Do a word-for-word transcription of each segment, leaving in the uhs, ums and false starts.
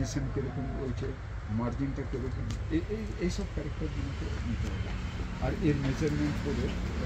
Position কীরকম রয়েছে, মার্জিনটা কীরকম, এই এইসব ক্যারেক্টারগুলোকে নিতে হবে আর এর মেজারমেন্ট করে।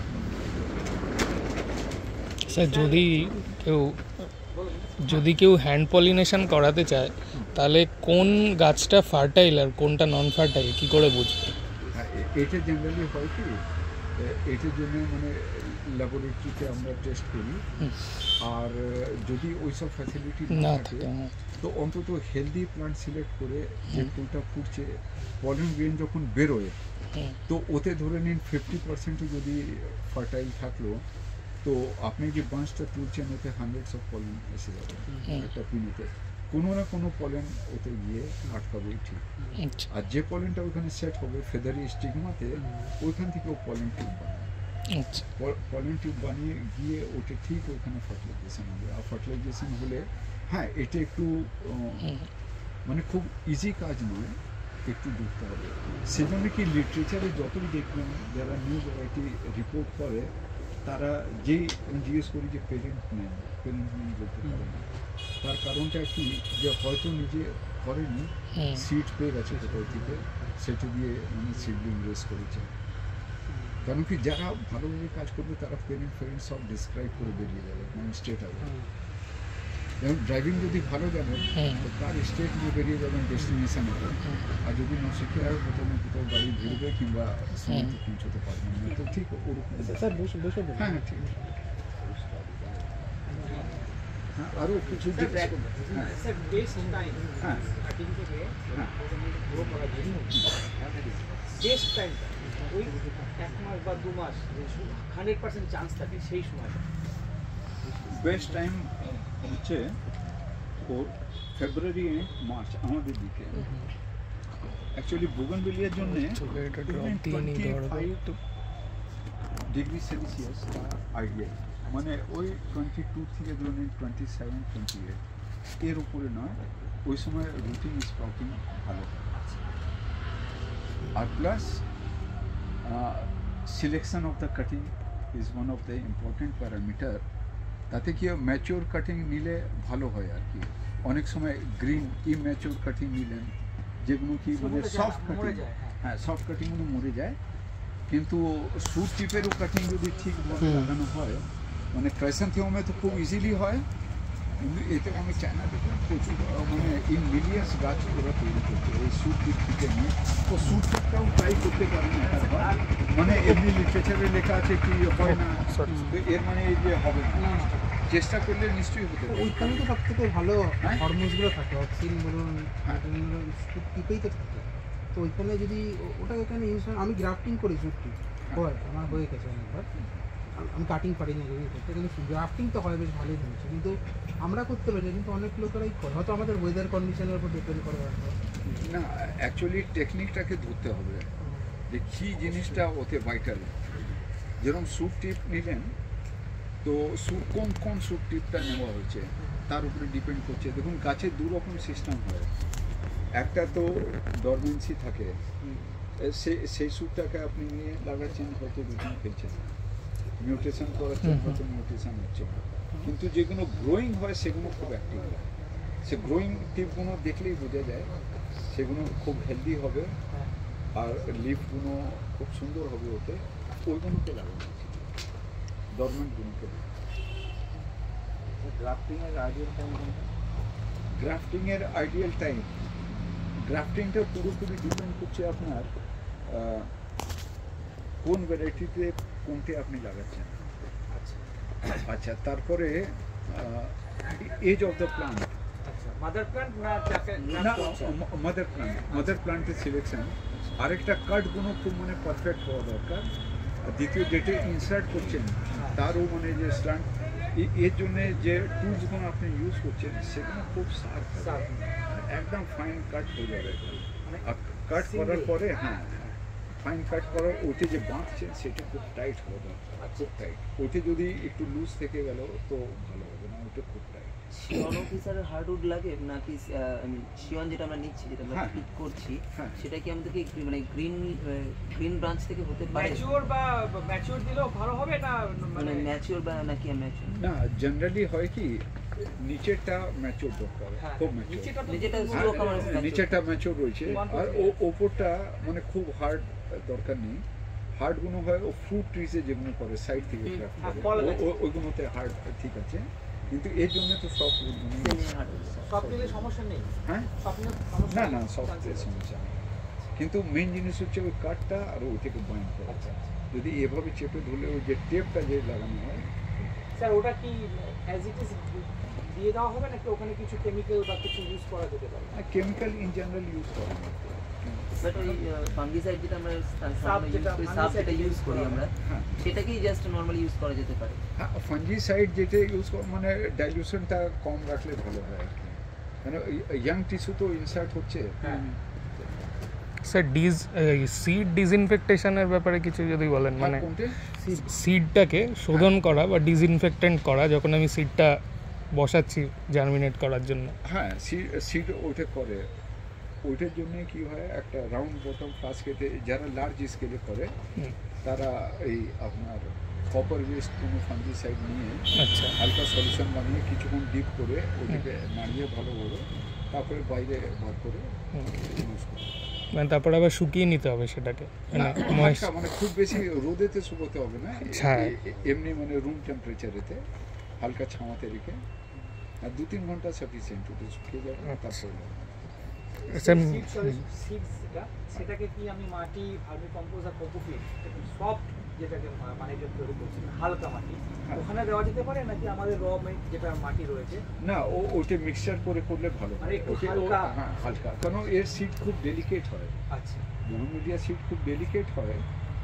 স্যার যদি কেউ যদি কেউ হ্যান্ড পলিনেশন করাতে চায় তাহলে কোন গাছটা ফার্টাইল আর কোনটা নন ফার্টাইল কী করে বুঝবে? এটা জেনারেলি হয় কি, এটার জন্য মানে ল্যাবরেটরিতে আমরা টেস্ট করি, আর যদি ওইসব ফ্যাসিলিটি না থাকে তো অন্তত হেলদি প্লান্ট সিলেক্ট করে যে ফুলটা ফুটছে পলিন গ্রেন যখন বেরোয় তো ওতে ধরে নিন ফিফটি পার্সেন্টও যদি ফার্টাইল থাকলো তো আপনি যে বাঁশটা তুলছেন ওতে হান্ড্রেডস অফ পলিন এসে যাবে একটা পিনেতে, কোনো না কোনো পলেন ওতে গিয়ে আটকাবেই ঠিক। আর যে পলেনটা ওইখানে সেট হবে ফেদারি স্টিগমাতে ওইখান থেকে ও পলেন টিউব বানায়, পলেন টিউব বানিয়ে গিয়ে ওটা ঠিক ওইখানে ফার্টিলাইজেশন হবে। আর ফার্টিলাইজেশন হলে হ্যাঁ এটা একটু মানে খুব ইজি কাজ নয়, একটু ঢুকতে হবে। সেজন্য কি লিটারেচারে যতই দেখবেন যারা নিউ ভ্যারাইটি রিপোর্ট করে তারা যেই জিজ্ঞেস করি যে পেরেন্ট নেন, পেরেন্ট নেন বলতে পারে না। তার কারণটা কি যে হয়তো নিজে করেনি, সিট পেয়ে গেছে কোথাও থেকে, সেটা দিয়ে মানে সিডলিং রেস করেছে। কারণ কি যারা ভালোভাবে কাজ করবে তারা পেরেন্ট ফেরেন্ট সব ডিসক্রাইব করে বেরিয়ে যাবে, মানে স্টেট হবে। যেমন ড্রাইভিং যদি ভালো জানেন তো তার স্টেট নিয়ে বেরিয়ে যাবেন ডেস্টিনেশনে, আর যদি না শিখে আর কোথাও না কোথাও গাড়ি ভিড়বে কিংবা সময়তে পৌঁছতে পারবেন না। তো ঠিক ওরকম। হ্যাঁ হ্যাঁ ঠিক আছে। হ্যাঁ আরও কিছু বেস্ট টাইম হচ্ছে ওর ফেব্রুয়ারি মার্চ আমাদের দিকে। অ্যাকচুয়ালি বুগনভিলিয়ার জন্য ডিগ্রি সেলসিয়াস আইডিয়াল, মানে ওই টোয়েন্টি টু থেকে ধরুন টোয়েন্টি সেভেন টোয়েন্টি এইট এর উপরে নয়, ওই সময় রুটিন স্প্রাউটিং ভালো। আর plus selection of the cutting is one of the important parameter. তাতে কি ম্যাচিওর কাটিং নিলে ভালো হয় আর কি। অনেক সময় গ্রিন ইম্যাচিওর কাটিং নিলেন যেগুলো কি মানে সফট কাটিং, হ্যাঁ সফট কাটিংগুলো মরে যায়, কিন্তু সুট টিপেরও কাটিং যদি ঠিকভাবে লাগানো হয় মানে ক্রাইসেন্থিয়ামে তো খুব ইজিলি হয়, কিন্তু এতে আমি চায়না দেখলাম প্রচুর মানে ইন মিলিয়ন্স গাছ ওরা তৈরি করছে এই সুট টিপ থেকে নিয়ে। তো সুট টিপটাও ট্রাই করতে পারেন একবার, মানে এমনি লিটারেচারে লেখা আছে কি হয় না, এর মানে এই যে হবে না, চেষ্টা করলে নিশ্চয়ই হতে পারে। ওইখানে তো সব থেকে ভালো হরমোনসগুলো থাকে, অক্সিন বলুন সুট টিপেই তো থাকে। তো ওইখানে যদি ওটা ওখানে ইউজ হয়, আমি গ্রাফটিং করি সুট টিপ হয়, আমার হয়ে গেছে অনেকবার, আমি কাটিং পারি না যদি করতে, কিন্তু গ্রাফটিং তো হয় বেশ ভালোই হয়েছে, কিন্তু আমরা করতে পারি না, কিন্তু অনেক লোকেরাই করে, হয়তো আমাদের ওয়েদার কন্ডিশনের উপর ডিপেন্ড করে। না অ্যাকচুয়ালি টেকনিকটাকে ধরতে হবে যে কী জিনিসটা ওতে ভাইটাল। যেরকম সুট টিপ নিলেন তো সুট কোন কোন সুট টিপটা নেওয়া হয়েছে তার উপরে ডিপেন্ড করছে। দেখুন গাছের দু রকম সিস্টেম হয়, একটা তো ডরমেন্সি থাকে, সে সেই সুটটাকে আপনি নিয়ে লাগাচ্ছেন হয়তো রুটিন ফেলছেন, মিউটেশন করাচ্ছেন হয়তো মিউটেশন হচ্ছে, কিন্তু যেগুলো গ্রোয়িং হয় সেগুলো খুব অ্যাক্টিভ হয়। সে গ্রোয়িং টিপগুলো দেখলেই বোঝা যায় সেগুলো খুব হেলদি হবে আর লিফগুলো খুব সুন্দর হবে, ওতে ওইগুলোকে লাগানো উচিত, ডরমেন্টগুলোকে। গ্রাফটিংয়ের আইডিয়াল টাইম কোনটা? গ্রাফটিংয়ের আইডিয়াল টাইম গ্রাফটিংটা পুরোপুরি ডিপেন্ড করছে আপনার কোন ভ্যারাইটিতে কোনটি আপনি লাগাচ্ছেন। আচ্ছা তারপরে age of the plant, mother plant না না মাদার প্ল্যান্ট, মাদার প্ল্যান্টের সিলেকশন। আরেকটা কাটগুলো খুব মানে পারফেক্ট হওয়া দরকার। দ্বিতীয় যেটা ইনসার্ট করছেন তারও মানে যে স্ট্যান্ড, এর জন্যে যে টুলসগুলো আপনি ইউজ করছেন সেগুলো খুব শার্প, একদম ফাইন কাট হয়ে যাবে। আর কাট করার পরে হ্যাঁ ফাইন কাট করার ওতে যে বাঁধছেন সেটা খুব টাইট হবে দরকার, খুব টাইট। ওতে যদি একটু লুজ থেকে গেল তো ভালো হবে না, ওটা খুব টাইট। শিয়ন অফিসারের হার্ডউড লাগে নাকি শিয়ন যেটা আমরা নিচ্ছি, যেটা আমরা পিক করছি, সেটা কি আমাদেরকে মানে গ্রিন গ্রিন ব্রাঞ্চ থেকে হতে পারে? ম্যাচিওর বা ম্যাচিওর দিলেও ভালো হবে না, মানে ম্যাচিওর বা নাকি ম্যাচিওর না জেনারেলি হয় কি নিচেরটা ম্যাচিওর দরকার, খুব ম্যাচিওর। নিচেটা slow খাবার আছে, নিচেরটা ম্যাচিওর রয়েছে, আর ও ওপরটা মানে খুব হার্ড দরকার নেই। হার্ডগুলো হয় ও ফ্রুট ট্রিজে যেগুলো করে সাইড থেকে ক্রাফট করে, ও- ও- ওইগুলোতে হার্ড ঠিক আছে, কিন্তু এর জন্য তো সফট উডগুলো সব নিলে সমস্যা নেই। হ্যাঁ সব নিলে সমস্যা না নেই। না সফটের সমস্যা নেই, কিন্তু মেইন জিনিস হচ্ছে ওই কাঠটা আর ওইটাকে বাইন্ড করা। যদি এভাবে চেপে ধরলে ওই যে টেপটা যে লাগানো হয়, স্যার ওটা কি অ্যাজ ইট ইজ দিয়ে দেওয়া হবে নাকি ওখানে কিছু কেমিক্যাল বা কিছু ইউজ করা যেতে পারে? কেমিক্যাল ইন জেনারেল ইউজ করা হয়। বাট ওই ফাঙ্গিসাইড যেটা আমরা সাব যেটা সাব যেটা ইউজ করি আমরা, হ্যাঁ সেটাকেই জাস্ট নরমালি ইউজ করা যেতে পারে। হ্যাঁ ফাঞ্জিসাইড যেটা ইউজ কর মানে ডাইলিউশনটা কম রাখলে ভালো হয় আর কি, মানে ইয়াং টিস্যু তো ইনসার্ট হচ্ছে। স্যার ডিজ সিড ডিসইনফেকটেশনের ব্যাপারে কিছু যদি বলেন, মানে আর কোনটা? সিডটাকে শোধন করা বা ডিসইনফেক্টেন্ট করা যখন আমি সিডটা বসাচ্ছি জার্মিনেট করার জন্য। হ্যাঁ সিড ওইটা করে, ওইটার জন্য কি হয় একটা রাউন্ড বটম ফ্লাস্কেতে যারা লার্জ স্কেলে করে হুম। তারা এই আপনার কপার ওয়েস্ট কোনো ফাঞ্জিসাইড নিয়ে আচ্ছা হালকা সলিউশন বানিয়ে কিছুক্ষণ ডিপ করে ওটাকে নাড়িয়ে ভালো করে তারপরে বাইরে বার করে হুম। ইউজ করে। মানে তারপর আবার শুকিয়ে নিতে হবে সেটাকে, মানে না, moist- হালকা মানে খুব বেশি রোদেতে শুকোতে হবে না, আচ্ছা। এ- এ- এমনি মানে রুম টেম্পারেচারেতে হালকা ছামাতে রেখে আর দু তিন ঘন্টা সাফিসিয়েন্ট, ওটা শুকিয়ে যাবে তারপরে স্যার সিডসটা সেটাকে কি আমি মাটি ভার্মি কম্পোজ আর কোকোপিট সফট যেটাকে মা- মানে যে তৈরি করছি হালকা মাটি হ্যাঁ। ওখানে দেওয়া যেতে পারে নাকি আমাদের র যেটা মাটি রয়েছে? না ও ওইটা মিক্সচার করে করলে ভালো মানে হয়। একটু ওকে ও- হালকা। হ্যাঁ হালকা, কারণ এর সিড খুব ডেলিকেট হয়, আচ্ছা মনোমিডিয়া সিড খুব ডেলিকেট হয়।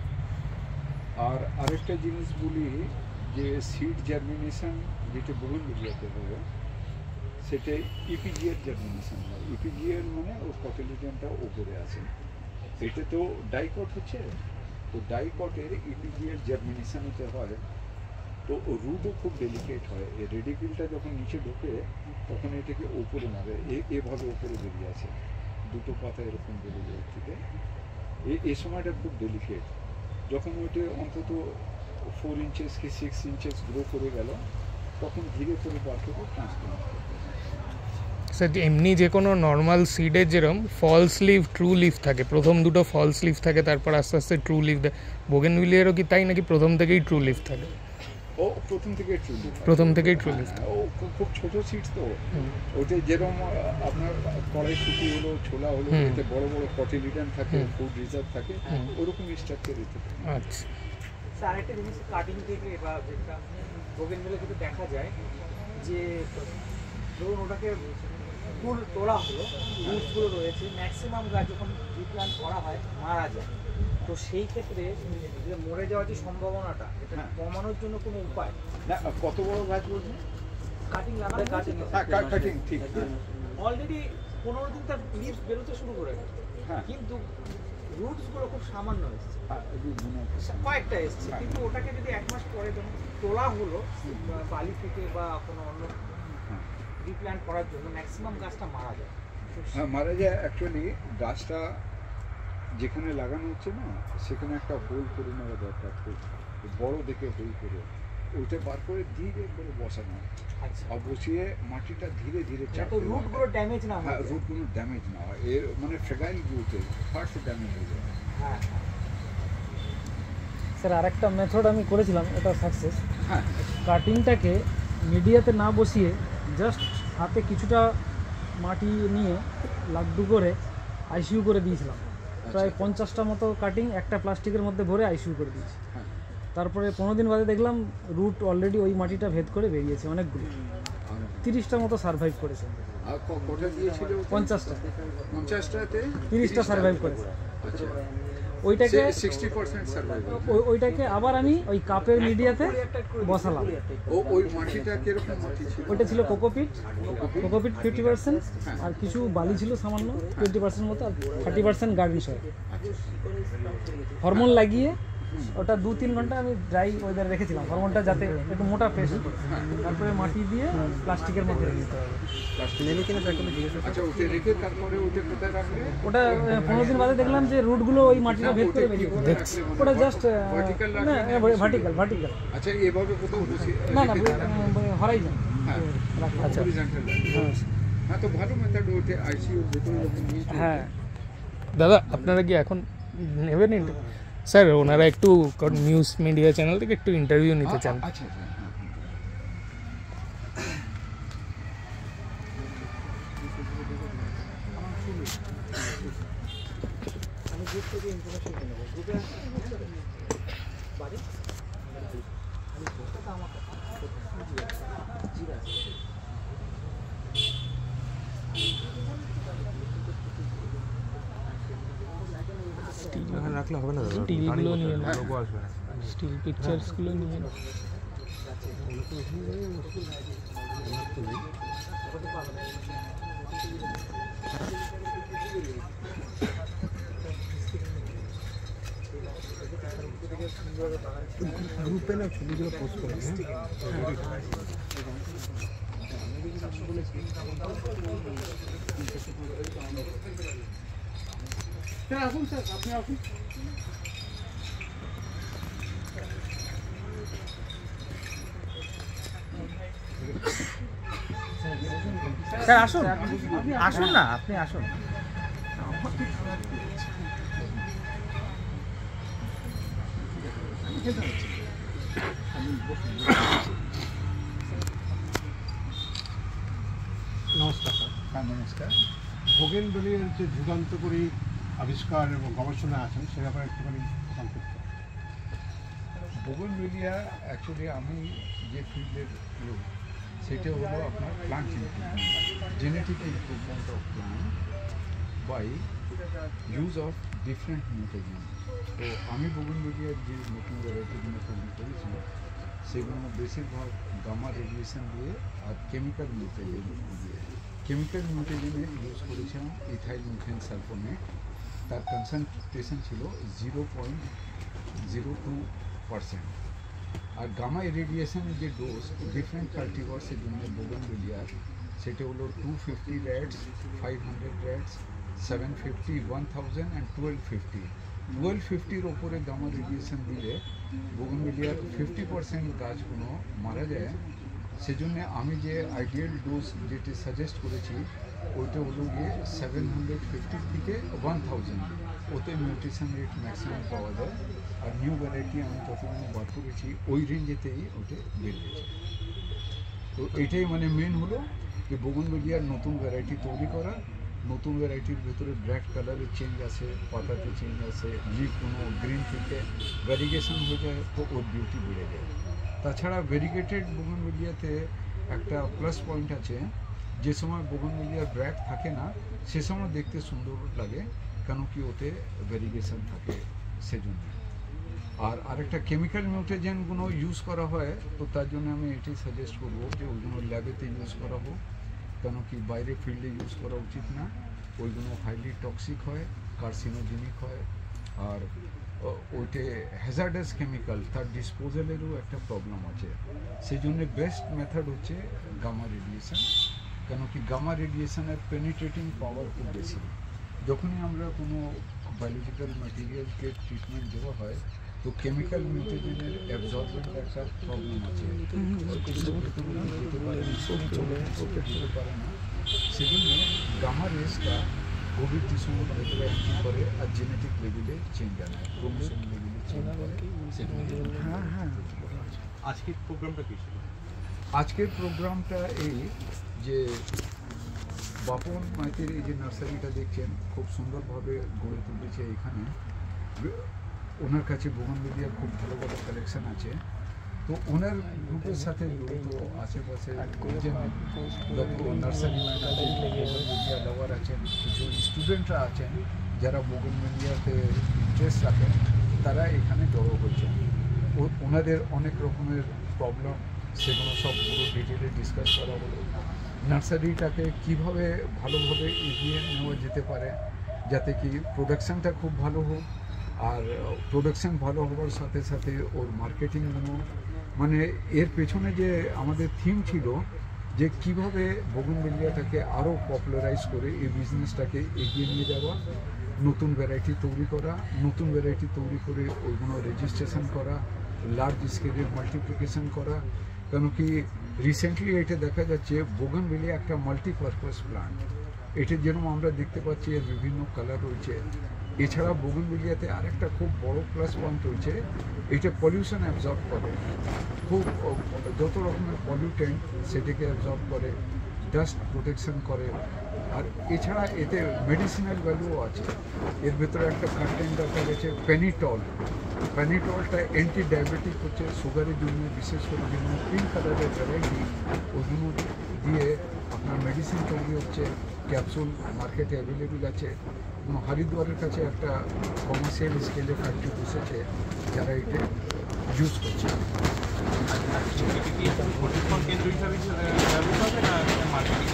আর আরেকটা জিনিস বলি যে সিড জার্মিনেশন যেটা বহুল মিডিয়াতে হবে সেটা ইপিজিএর জার্মিনেশন হয়। ইপিজিএর মানে ওর কটিলিজনটা ওপরে আছে, এটা তো ডাইকট হচ্ছে, তো ডাইকটের ইপিজিএর জার্মিনেশন হতে হয়, তো রুটও খুব ডেলিকেট হয়। এই রেডিকিলটা যখন নিচে ঢোকে তখন এটাকে ওপরে মারে, এ- এভাবে ওপরে বেরিয়ে আসে, দুটো পাতা এরকম বেরিয়ে যায় থেকে। এ- এই সময়টা খুব ডেলিকেট, যখন ওইটা অন্তত ফোর ইঞ্চেস কি সিক্স ইঞ্চেস গ্রো করে গেল তখন ধীরে করে বার করে ট্রান্সপ্লান্ট করতে হয়। স্যার এমনি যে কোনো নর্মাল সিডের যেরকম ফলস লিভ ট্রু লিভ থাকে, প্রথম দুটো ফলস লিভ থাকে তারপর আস্তে আস্তে ট্রু লিভ দেয়, বোগেনভিলিয়ারও কি তাই নাকি প্রথম থেকেই ট্রু লিভ থাকে? ও প্রথম থেকে ট্রুলি প্রথম থেকেই ট্রু লিভ। ও খুব- খুব ছোট সিডস তো, ওটা যেরকম আহ, আপনার কড়াইশুটি হলো, ছোলা হলো, হুম। এতে বড় বড় কটিলিডান থাকে, হুম। ফুড রিজার্ভ থাকে, হুম। ওরকম স্ট্রাকচার এতে থাকে। আচ্ছা স্যার আরেকটা জিনিস কাটিং থেকে বা যেটা বোগেনভিলে কিন্তু দেখা যায় যে ধরুন ওটাকে ফুল তোলা হলো, রুটসগুলো রয়েছে, ম্যাক্সিমাম গাছ যখন রিপ্লান্ট করা হয় মারা যায়, তো সেই ক্ষেত্রে যে মরে যাওয়ার যে সম্ভাবনাটা এটা হ্যাঁ। কমানোর জন্য কোনো উপায়? না কত বড় গাছ বলছেন? কাটিং লাগানো কাটিং হ্যাঁ কাটিং ঠিক, হ্যাঁ। অলরেডি পনেরো দিন তার লিভস বেরোতে শুরু করে গেছে, হ্যাঁ কিন্তু রুটসগুলো খুব সামান্য এসছে, হ্যাঁ, এই যে মনে হচ্ছে। কয়েকটা এসছে, হ্যাঁ। কিন্তু ওটাকে যদি এক মাস পরে যখন তোলা হলো বা বালি থেকে বা কোনো অন্য হ্যাঁ। রিপ্ল্যান্ট করার জন্য ম্যাক্সিমাম গাছটা মারা যায়। তো হ্যাঁ মারা যায় অ্যাকচুয়ালি, গাছটা যেখানে লাগানো হচ্ছে না সেখানে একটা হোল করে নেওয়া দরকার, খুব বড় দেখে হোল করে ওইটা বার করে ধীরে করে বসানো হয়। আচ্ছা, আর বসিয়ে মাটিটা ধীরে ধীরে চাপ যাতে দেওয়া হয়। রুটগুলো ড্যামেজ না হ্যাঁ হয়। রুটগুলো ড্যামেজ না হয়, এর মানে ফ্রেগাইল গ্রোথে ফার্স্ট ড্যামেজ হয়ে যায়। হ্যাঁ স্যার আরেকটা মেথড আমি করেছিলাম, এটা সাকসেস। হ্যাঁ কাটিংটাকে মিডিয়াতে না বসিয়ে জাস্ট হাতে কিছুটা মাটি নিয়ে লাড্ডু করে আইসিইউ করে দিয়েছিলাম, প্রায় পঞ্চাশটা মতো কাটিং একটা প্লাস্টিকের মধ্যে ভরে আইসিইউ করে দিয়েছি। হ্যাঁ তারপরে পনেরো দিন বাদে দেখলাম রুট অলরেডি ওই মাটিটা ভেদ করে বেরিয়েছে অনেকগুলো, তিরিশটা মতো সার্ভাইভ করেছে। আর ক- কটা দিয়েছিল? পঞ্চাশটা পঞ্চাশটাতে তিরিশটা সার্ভাইভ করেছে। আচ্ছা, ওইটাকে সিক্সটি পার্সেন্ট সার্ভাইভ। ওই- ওইটাকে আবার আমি ওই কাপের মিডিয়াতে বসালাম। ও ওই মাটিটা কিরকম মাটি ছিল? ওইটা ছিল কোকোপিট, কোকোপিট ফিফটি পার্সেন্ট, আর কিছু বালি ছিল সামান্য টোয়েন্টি পার্সেন্ট মতো, আর thirty percent garden soil. Hormone লাগিয়ে ওটা দু তিন ঘন্টা আমি ড্রাই ওয়েদারে রেখেছিলাম, হরমোনটা যাতে একটু মোটা পেস্ট, তারপরে মাটি দিয়ে প্লাস্টিকের মধ্যে রেখে দিতে হবে। আচ্ছা ওটা রেখে তারপরে ওটা কোথায় রাখলে? ওটা আহ, পনেরো দিন বাদে দেখলাম যে রুটগুলো ওই মাটিটা ভেদ করে বেরিয়ে গেছে। ওটা জাস্ট Vertical না রাখলে? ভার্টিক্যাল ভার্টিক্যাল আচ্ছা এভাবে কোথাও বসিয়ে না না রেখে দিলাম। হরাইজন হ্যাঁ আচ্ছা হরিজন্টাল হ্যাঁ তো ভালো মেথড ওইটা আইসিইউর ভেতরে যখন নিয়ে চলছে। হ্যাঁ দাদা আপনারা কি এখন নেবেন ইন্টার- স্যার ওনারা একটু নিউজ মিডিয়া চ্যানেল থেকে একটু ইন্টারভিউ নিতে চান। আচ্ছা আচ্ছা হ্যাঁ, হ্যাঁ। রাখলে হবে না দাদা, স্টিলগুলো নিয়ে না, লোগো আসবে না। স্টিল পিকচার্সগুলো নিয়ে না। গ্রুপে না ছবিগুলো পোস্ট করে স্যার আসুন স্যার আপনি আসুন স্যার আসুন, আসুন না, আপনি আসুন। নমস্কার স্যার। হ্যাঁ নমস্কার। ভোগেনভেলিয়ার যে যুগান্তকারী আবিষ্কার এবং গবেষণা আছেন সে ব্যাপারে একটুখানি সংক্ষিপ্ত। বোগনভেলিয়া অ্যাকচুয়ালি আমি যে ফিল্ডের লোক সেটা হলো আপনার plant genetic improvement of plant by use of different mutation. তো আমি বোগনভেলিয়ার যে নতুন ভ্যারাইটিগুলো তৈরি করেছি সেগুলো বেশিরভাগ গামা রেডিয়েশন দিয়ে আর কেমিক্যাল মিউটেশন দিয়ে। কেমিক্যাল মিউটেশনে ইউজ করেছিলাম ইথাইল মিথেন সালফোনেট, তার কনসেন্ট্রেশন ছিল zero point zero two percent. আর গামা রেডিয়েশনের যে ডোজ ডিফারেন্ট কাল্টিভার্সের জন্য বোগনভেলিয়ার সেটা হলো two fifty rads, five hundred rads, seven fifty, one thousand and twelve fifty. Twelve ফিফটির ওপরে গামা রেডিয়েশন দিলে বোগনভেলিয়ার ফিফটি পার্সেন্ট গাছগুলো মারা যায়। সেজন্য আমি যে আইডিয়াল ডোজ যেটি সাজেস্ট করেছি ওইটা হলো গিয়ে সেভেন হান্ড্রেড ফিফটি থেকে ওয়ান থাউজেন্ড, ওতে মিউটেশন রেট ম্যাক্সিমাম পাওয়া যায়। আর নিউ ভ্যারাইটি আমি যতগুলো বার করেছি ওই রেঞ্জেতেই ওটা বেরিয়েছে। তো এটাই মানে মেন হলো যে বোগনভেলিয়ার নতুন ভ্যারাইটি তৈরি করা। নতুন ভ্যারাইটির ভেতরে ব্ল্যাক কালারের চেঞ্জ আছে, পাতাতে চেঞ্জ আছে, লিফ কোনো গ্রিন থেকে ভ্যারিগেশন হয়ে যায় তো ওর বিউটি বেড়ে যায়। তাছাড়া ভেরিগেটেড বোগনভেলিয়াতে একটা প্লাস পয়েন্ট আছে, যে সময় বোগনভেলিয়ার ব্র্যাক থাকে না সে সময় দেখতে সুন্দর লাগে, কেন কি ওতে ভেরিগেশন থাকে সেজন্য। আর আরেকটা কেমিক্যাল মিউটেজেনগুলো ইউজ করা হয় তো তার জন্য আমি এটাই সাজেস্ট করবো যে ওইগুলো ল্যাবেতে ইউজ করা হোক, কেন কি বাইরে ফিল্ডে ইউজ করা উচিত না। ওইগুলো হাইলি টক্সিক হয়, কার্সিনোজেনিক হয়, আর ওইটে হ্যাজার্ডাস কেমিক্যাল, তার ডিসপোজালেরও একটা প্রবলেম আছে। সেই জন্য বেস্ট মেথড হচ্ছে গামা রেডিয়েশন, কেন কি গামা রেডিয়েশনের পেনিট্রেটিং পাওয়ার খুব বেশি। যখনই আমরা কোনো বায়োলজিক্যাল ম্যাটেরিয়ালকে ট্রিটমেন্ট দেওয়া হয় তো কেমিক্যাল মিউটেশনের অ্যাবজর্বেন্ট একটা প্রবলেম আছে, যেতে পারে না। সেজন্য গামা রেসটা কোভিড টিস্যুর ভেতরে এন্ট্রি করে আর জেনেটিক লেভেলে চেঞ্জ আনে, ক্রোমোসোম লেভেলে চেঞ্জ করে। হ্যাঁ হ্যাঁ আজকের প্রোগ্রামটা কি ছিল? আজকের প্রোগ্রামটা এই যে বাপন মাইতির এই যে নার্সারিটা দেখছেন খুব সুন্দরভাবে গড়ে তুলেছে এখানে। ওনার কাছে বোগনভেলিয়ার খুব ভালো ভালো কালেকশন আছে। তো ওনার গ্রুপের সাথে জড়িত আশেপাশে নার্সারি ম্যান আছেন, বোগনভেলিয়া লাভার আছেন, কিছু স্টুডেন্টরা আছেন যারা বোগনভেলিয়াতে ইন্টারেস্ট রাখেন, তারা এখানে জড়ো হচ্ছেন। ও ওনাদের অনেক রকমের প্রবলেম সেগুলো সব পুরো ডিটেলে ডিসকাস করা হলো। নার্সারিটাকে কীভাবে ভালোভাবে এগিয়ে নেওয়া যেতে পারে যাতে কি প্রোডাকশানটা খুব ভালো হোক, আর প্রোডাকশান ভালো হওয়ার সাথে সাথে ওর মার্কেটিংগুলো, মানে এর পেছনে যে আমাদের থিম ছিল যে কীভাবে বোগনভেলিয়াটাকে আরও পপুলারাইজ করে এই বিজনেসটাকে এগিয়ে নিয়ে যাওয়া, নতুন ভ্যারাইটি তৈরি করা, নতুন ভ্যারাইটি তৈরি করে ওইগুলো রেজিস্ট্রেশন করা, লার্জ স্কেলে মাল্টিপ্লিকেশন করা। কেন কি রিসেন্টলি এটা দেখা যাচ্ছে বোগানভিলিয়া একটা মাল্টিপারপাস প্লান্ট। এটা যেরকম আমরা দেখতে পাচ্ছি এর বিভিন্ন কালার রয়েছে। এছাড়া বোগানভিলিয়াতে আরেকটা খুব বড় প্লাস পয়েন্ট রয়েছে, এটা পলিউশন অ্যাবজর্ব করে, খুব যত রকমের পলিউটেন্ট সেটাকে অ্যাবজর্ব করে, ডাস্ট প্রোটেকশন করে। আর এছাড়া এতে মেডিসিনাল ভ্যালুও আছে। এর ভেতরে একটা কন্টেন্ট দেখা গেছে পেনিটল। পেনিটলটা অ্যান্টি ডায়াবেটিক হচ্ছে, সুগারের জন্য, বিশেষ করে যেগুলো পিঙ্ক কালারের ভ্যারাইটি ওগুলো দিয়ে আপনার মেডিসিন তৈরি হচ্ছে। ক্যাপসুল মার্কেটে অ্যাভেলেবেল আছে এবং হরিদ্বারের কাছে একটা কমার্শিয়াল স্কেলে ফ্যাক্টরি বসেছে যারা এটা ইউজ করছে। প্রশিক্ষণ কেন্দ্র হিসাবে ব্যবস্থা হবে না মার্কেটিং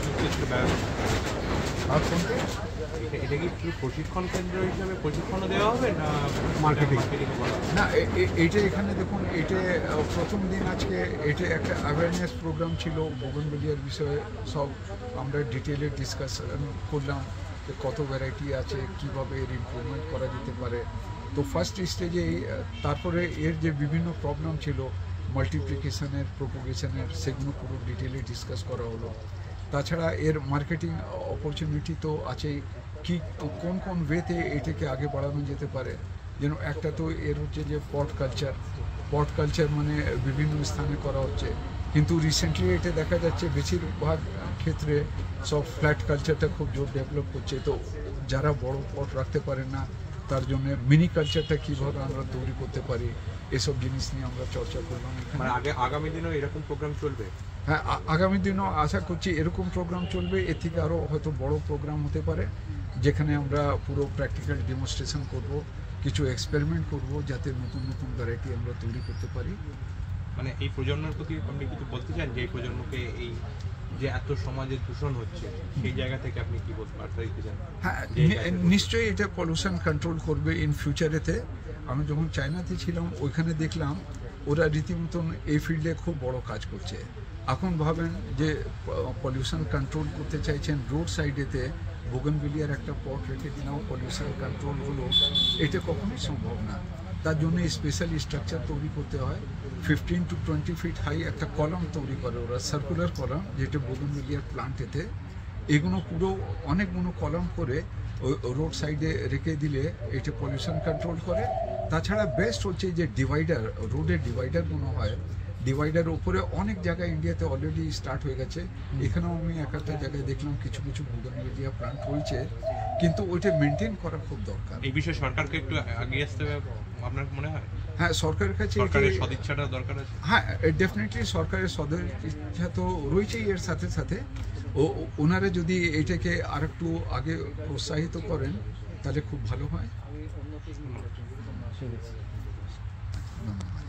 আর কোনটা এটা কি শুধু প্রশিক্ষণ কেন্দ্র হিসাবে প্রশিক্ষণও দেওয়া হবে না মার্কেটিং? মার্কেটিং বলা হবে? না, এ- এ- এইটা এখানে দেখুন, এটা আহ, প্রথম দিন আজকে এটা একটা অ্যাওয়ারনেস প্রোগ্রাম ছিল বোগানভিলিয়ার বিষয়ে। সব আমরা ডিটেলে ডিসকাশন করলাম যে কত ভ্যারাইটি আছে, কিভাবে এর ইমপ্রুভমেন্ট করা যেতে পারে। তো ফার্স্ট স্টেজে তারপরে এর যে বিভিন্ন প্রবলেম ছিল মাল্টিপ্লিকেশনের, প্রোপোগেশনের, সেগুলো পুরো ডিটেলে ডিসকাস করা হলো। তাছাড়া এর মার্কেটিং অপরচুনিটি তো আছেই, কি কোন কোন ওয়েতে এটাকে আগে বাড়ানো যেতে পারে। যেন একটা তো এর হচ্ছে যে পট কালচার, পট কালচার মানে বিভিন্ন স্থানে করা হচ্ছে, কিন্তু রিসেন্টলি এটা দেখা যাচ্ছে বেশিরভাগ ক্ষেত্রে সব ফ্ল্যাট কালচারটা খুব জোর ডেভেলপ করছে। তো যারা বড় পট রাখতে পারে না তার জন্য মিনি কালচারটা কীভাবে আমরা তৈরি করতে পারি, এসব জিনিস নিয়ে আমরা চর্চা করলাম এখানে। মানে আগে আগামী দিনেও এরকম প্রোগ্রাম চলবে? হ্যাঁ, আ- আগামী দিনও আশা করছি এরকম প্রোগ্রাম চলবে। এর থেকে আরও হয়তো বড় প্রোগ্রাম হতে পারে, যেখানে আমরা পুরো প্র্যাকটিক্যাল ডেমনস্ট্রেশন করব, কিছু এক্সপেরিমেন্ট করব, যাতে নতুন নতুন ভ্যারাইটি আমরা তৈরি করতে পারি। মানে এই প্রজন্মের প্রতি আপনি কিছু বলতে চান যে এই প্রজন্মকে এই যে এত সমাজে দূষণ হচ্ছে সেই জায়গা থেকে আপনি কি বলতে বার্তা দিতে চান? হ্যাঁ, যে নি- কাজে নিশ্চয়ই এটা পলিউশন কন্ট্রোল করবে ইন ফিউচারেতে। আমি যখন চায়নাতে ছিলাম ওইখানে দেখলাম ওরা রীতিমতন এই ফিল্ডে খুব বড় কাজ করছে। এখন ভাবেন যে পলিউশন কন্ট্রোল করতে চাইছেন রোড সাইডেতে, বোগানভিলিয়ার একটা পট রেখে দিলাম, পলিউশন কন্ট্রোল হলো, এটা কখনোই সম্ভব না। তার জন্য স্পেশাল স্ট্রাকচার তৈরি করতে হয়। Fifteen to twenty feet high একটা কলাম তৈরি করে ওরা, সার্কুলার কলাম, যেটা বোগানভিলিয়ার প্লান্টেতে। এগুলো পুরো অনেকগুলো কলাম করে ওই রোড সাইডে রেখে দিলে এটা পলিউশন কন্ট্রোল করে। তাছাড়া বেস্ট হচ্ছে যে ডিভাইডার, রোডের ডিভাইডারগুলো হয়, ডিভাইডার উপরে অনেক জায়গায় ইন্ডিয়াতে অলরেডি স্টার্ট হয়ে গেছে। এখানেও আমি এক একটা জায়গায় দেখলাম কিছু কিছু বোগানভিলিয়া প্লান্ট হয়েছে, কিন্তু ওইটা মেনটেন করা খুব দরকার। এই বিষয়ে সরকারকে একটু এগিয়ে আসতে হবে আপনার মনে হয়? হ্যাঁ, সরকারের কাছে সরকারের এটি- সদিচ্ছাটা দরকার আছে। হ্যাঁ, ডেফিনেটলি সরকারের সদিচ্ছা তো রয়েছেই। এর সাথে সাথে ও ওনারা যদি এটাকে আর একটু আগে প্রোৎসাহিত করেন তাহলে খুব ভালো হয়। ধন্যবাদ।